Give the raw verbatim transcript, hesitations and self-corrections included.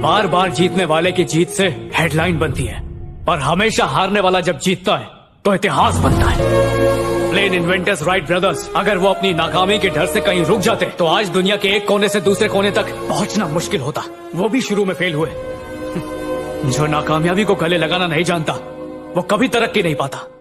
बार बार जीतने वाले की जीत से हेडलाइन बनती है, और हमेशा हारने वाला जब जीतता है तो इतिहास बनता है। प्लेन इन्वेंटर्स राइट ब्रदर्स, अगर वो अपनी नाकामी के डर से कहीं रुक जाते तो आज दुनिया के एक कोने से दूसरे कोने तक पहुंचना मुश्किल होता। वो भी शुरू में फेल हुए। जो नाकामयाबी को गले लगाना नहीं जानता वो कभी तरक्की नहीं पाता।